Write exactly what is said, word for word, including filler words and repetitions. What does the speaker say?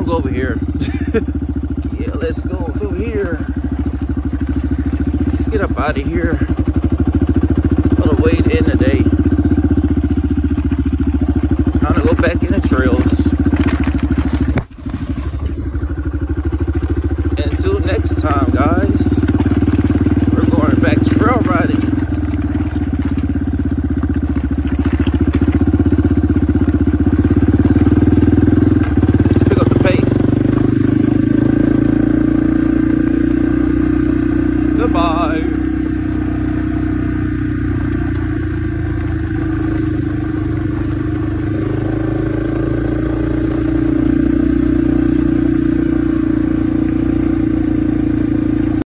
want to go over here. Yeah, let's go through here. Let's get up out of here. What a way to end the day.